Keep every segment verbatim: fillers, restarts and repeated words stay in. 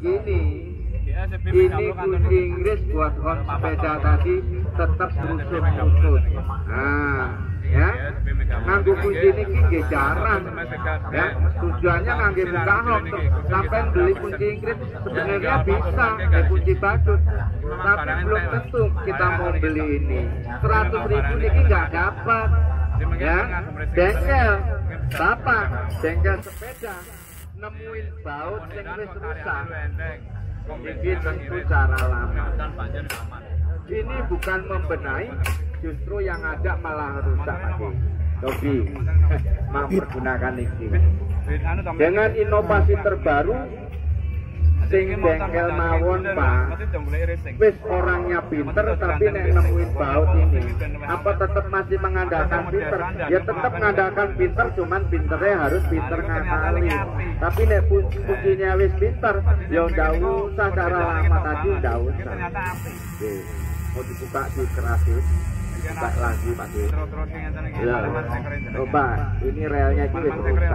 begini. Ini kunci Inggris buat hon sepeda tadi tetap rusut-rusut. Nah, ya. Nganggo kunci ini ki jarang. Ya, tujuannya nganggo buka hon. Sampai beli kunci Inggris sebenarnya bisa kayak kunci badut. Tapi belum tentu kita mau beli ini. seratus ribu ini nggak dapat. Ya, bengkel. Bapak, bengkel sepeda nemuin baut yang wis rusak. Ini tentu cara lama. Ini bukan membenahi, justru yang ada malah rusak lagi. Tobi mempergunakan ini. Dengan inovasi terbaru, sing bengkel mawon Pak, wis orangnya pinter tapi nek nemuin baut ini, apa tetap masih mengandalkan pinter? Ya tetap mengandalkan pinter, cuman pinternya harus pinter ngakali. Tapi nek kuncinya wis pinter, ya ndak usah cara lama tadi, ndak usah. Oke, mau dibuka di keras buka lagi Pak De. Ya, coba ini relnya itu wis rusak.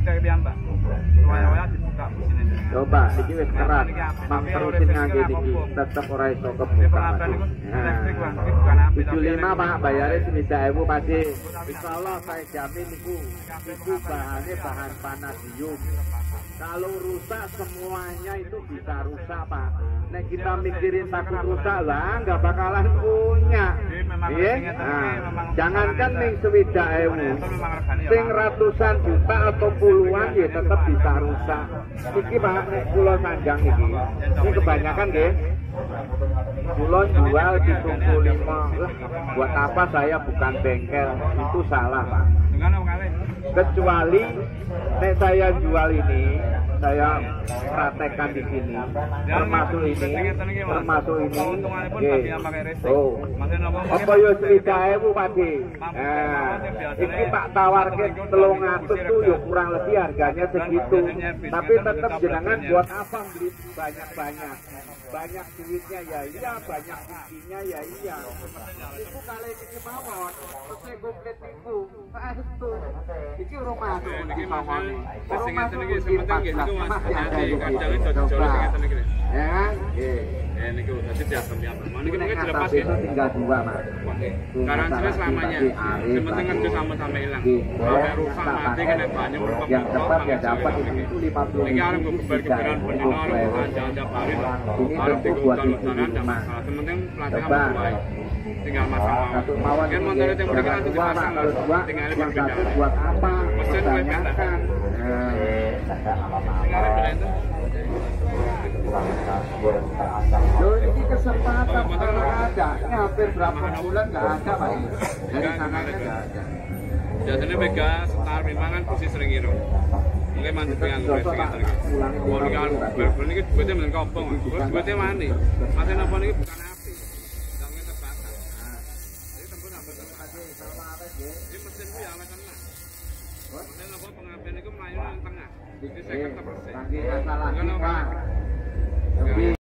Coba iki wis keras, mang terusin ngangge iki tetep ora iso kebuka. tujuh puluh lima Pak, bayare sembilan ribu Pak De. Insyaallah saya jamin iku iku bahannya bahan vanadium. Kalau rusak semuanya itu bisa rusak Pak. Nek kita mikirin takut rusak lah, nggak bakalan punya. Iya? Nah, jangankan ning swidak ewu, sing ratusan juta atau puluhan ya tetap bisa rusak. Iki Pak, nek kula sanjang iki. Ini kebanyakan nggih. Kula jual di tujuh puluh lima. Lah, buat apa saya bukan bengkel? Itu salah Pak. Kecuali nek saya jual ini, saya praktekkan di sini, termasuk ini, termasuk ini. Oh, apa yo cerita ibu Pak De? Nah, ini Pak tawarkan telung atus tuh yo kurang lebih harganya segitu. Tapi tetap jenengan buat apa beli banyak-banyak? Banyak duitnya ya iya, banyak kuncinya ya iya. Itu kali ini mawon, terus komplit itu, itu, itu rumah tuh kunci mawon. Rumah tuh kunci pas masih ada di situ. Coba, ya kan? Eh, ini kita tadi tiap tiap mana kita mungkin sudah pas itu tinggal dua Mas. Garansinya selamanya. Sementing kerja sama-sama hilang. Sampai rusak mati kena banyak berupa yang cepat ya dapat itu lima puluh ribu. Ini harus keber-keberan penjual, aja-aja parit. Harus digunakan usaha dan masalah. Sementing pelatihan baik. Tinggal masalah. Kan motor itu yang mereka nanti dipasang, tinggal berbeda. Buat apa? Mesin gue kan. Tinggal berbeda itu. Loh, ini kesempatan kalau ada, ini hampir berapa bulan nggak ada Pak. Dari sananya nggak ada. Biasanya mega setar memang kan posisi sering irung. Mungkin mantep yang gue sering sering. Mau kalau berber ini buatnya mending kopong, terus buatnya mana? Masih apa ini bukan api, jangan terbakar. Jadi tempur hampir terbakar. Ini mesin itu ya awet tengah. Mesin apa pengapian itu melayu yang tengah. Jadi saya kan terbersih. Lagi masalah kita.